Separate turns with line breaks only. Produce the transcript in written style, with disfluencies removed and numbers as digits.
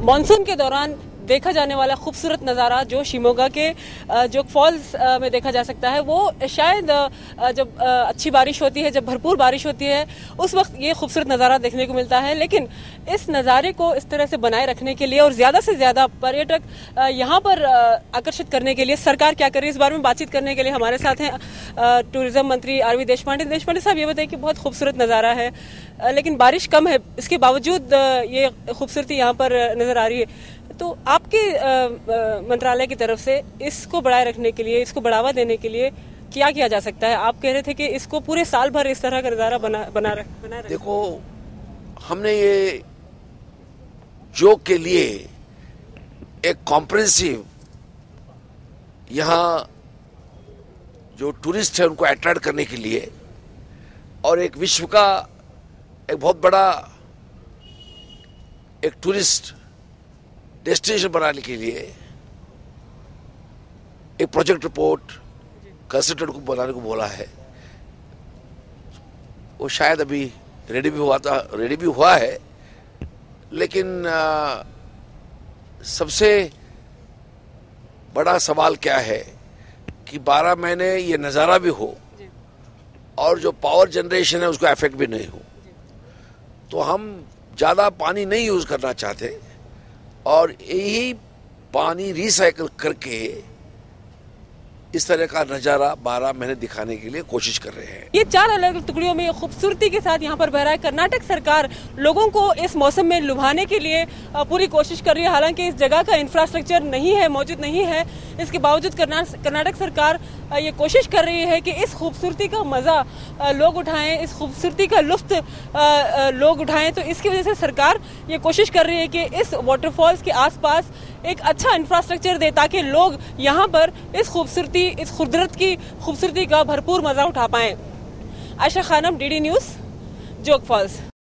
Monsoon के दौरान देखा जाने वाला खूबसूरत नज़ारा जो शिमोगा के जोग फॉल्स में देखा जा सकता है, वो शायद जब अच्छी बारिश होती है, जब भरपूर बारिश होती है, उस वक्त ये खूबसूरत नज़ारा देखने को मिलता है। लेकिन इस नज़ारे को इस तरह से बनाए रखने के लिए और ज़्यादा से ज़्यादा पर्यटक यहाँ पर आकर्षित करने के लिए सरकार क्या कर रही है, इस बारे में बातचीत करने के लिए हमारे साथ हैं टूरिज्म मंत्री आरवी देशपांडे साहब। ये बताइए कि बहुत खूबसूरत नज़ारा है, लेकिन बारिश कम है, इसके बावजूद ये खूबसूरती यहाँ पर नज़र आ रही है। तो आपके मंत्रालय की तरफ से इसको बढ़ाए रखने के लिए, इसको बढ़ावा देने के लिए क्या किया जा सकता है? आप कह रहे थे कि इसको पूरे साल भर इस तरह का नज़ारा बना रहे।
देखो, हमने ये जोग के लिए एक कॉम्प्रिहेंसिव यहाँ जो टूरिस्ट है उनको अट्रैक्ट करने के लिए और एक विश्व का एक बहुत बड़ा एक टूरिस्ट डेस्टिनेशन बनाने के लिए एक प्रोजेक्ट रिपोर्ट कंसल्टेंट को बनाने को बोला है। वो शायद अभी रेडी भी हुआ है, लेकिन सबसे बड़ा सवाल क्या है कि 12 महीने ये नज़ारा भी हो और जो पावर जनरेशन है उसको इफेक्ट भी नहीं हो। तो हम ज़्यादा पानी नहीं यूज़ करना चाहते और यही पानी रिसाइकल करके इस तरह का नज़ारा 12 महीने दिखाने के लिए कोशिश कर रहे हैं।
ये 4 अलग अलग टुकड़ियों में खूबसूरती के साथ यहाँ पर बह रहा है। कर्नाटक सरकार लोगों को इस मौसम में लुभाने के लिए पूरी कोशिश कर रही है। हालांकि इस जगह का इंफ्रास्ट्रक्चर मौजूद नहीं है, इसके बावजूद कर्नाटक सरकार ये कोशिश कर रही है कि इस खूबसूरती का मज़ा लोग उठाएं, इस खूबसूरती का लुत्फ लोग उठाएं। तो इसकी वजह से सरकार ये कोशिश कर रही है कि इस वाटरफॉल्स के आसपास एक अच्छा इंफ्रास्ट्रक्चर दे ताकि लोग यहाँ पर इस कुदरत की खूबसूरती का भरपूर मज़ा उठा पाएं। Ayesha Khanam, DD News, Jog false.